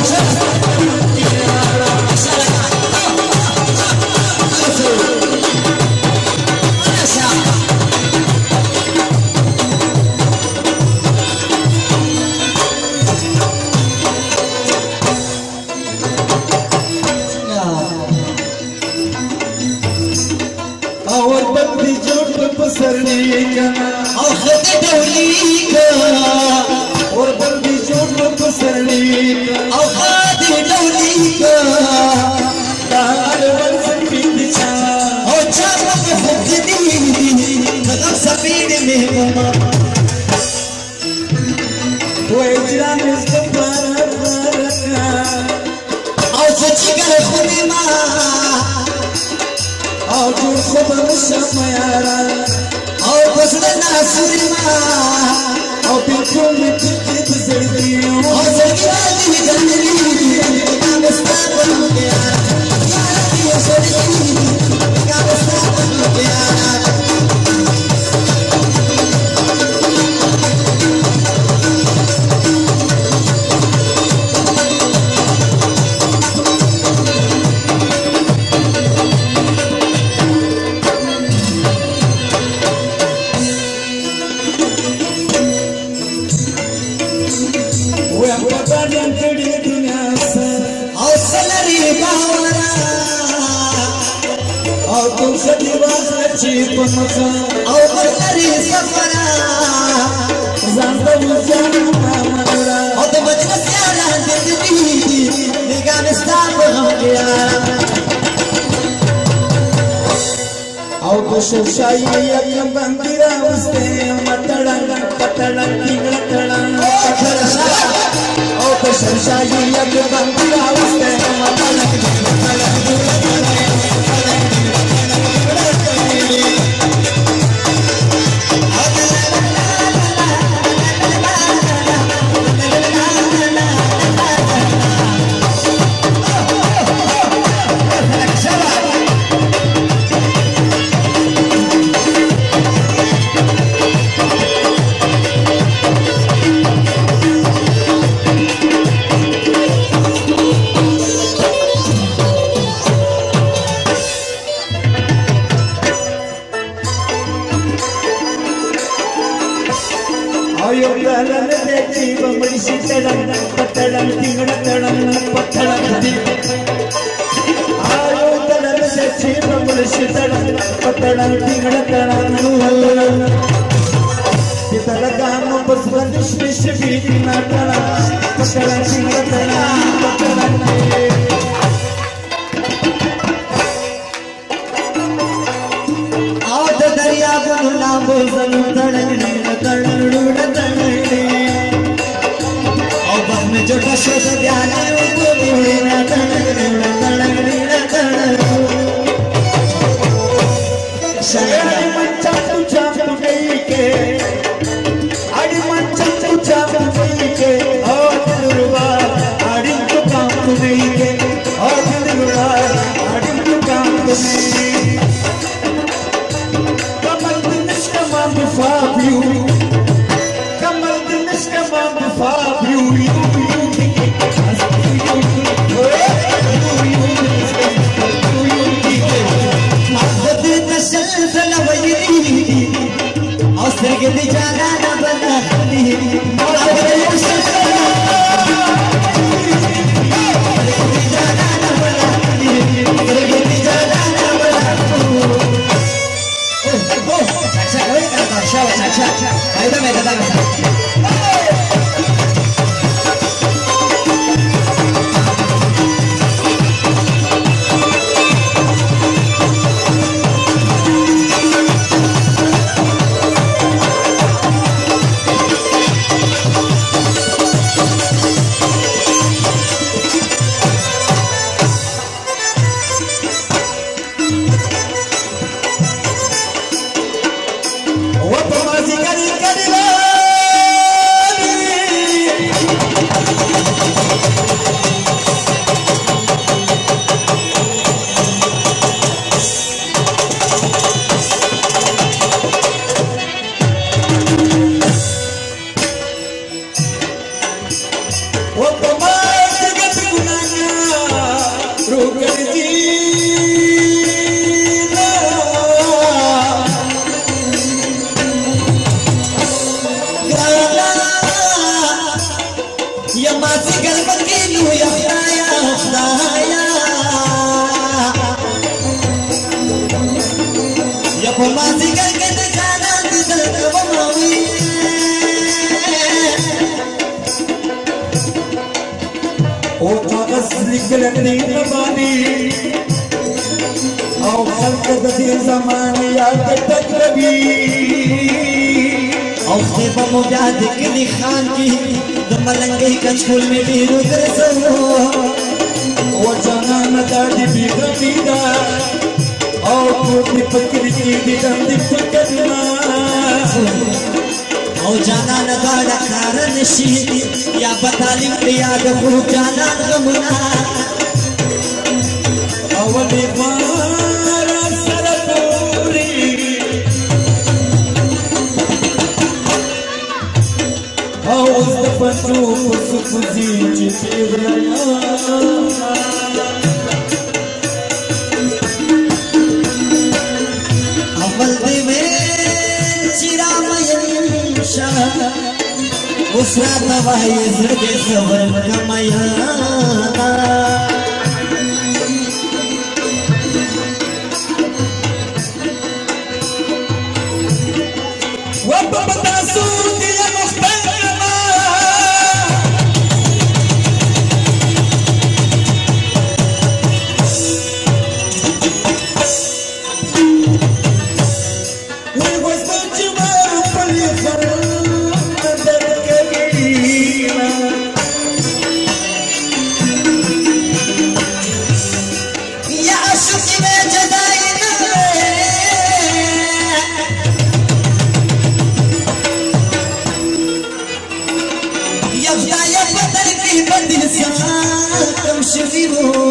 और बंदी जोड़ पसरनी औखादी डोली का तार बंद पीछा ओ चारों में हुक्दी कदम सफीन में ममा वो इजरान इसको पारा पारा और सच्ची कर खुदी माँ और जो खुद मुशम्मारा और बसना सुरी माँ और बिल्कुल मिट्टी गुजरती हूँ और जल्दी जल्दी काम स्टार्ट हो गया ये सोनी काम स्टार्ट हो गया शाही अकम बंदिरा उसते मतड़न पतड़न तिंगड़न ओ तो शाही अकम बंदिरा उसते मतड़न कर दी या मासी गल की या मासी करके जाना दिल को मावी ओ कागज लिखने नबानी आओ खल्क दे ज़माने याद तकरबी औ खेब मुजाद की खान की मलंगे कंचुल में भी रुद्र सो ओ जाना नदादी भी रमीदा और पूरी पकड़ी की दंड करना और जाना न गाड़ा कारण शीदी या बताली याद हो जाना गमना अवली मारा सरपूरी और उस पंचो सुखी चितवना उसरा तवाई सके सवर कमाया वो बता सूद या मुख्तरमा वो सचवा पर कम शिविरो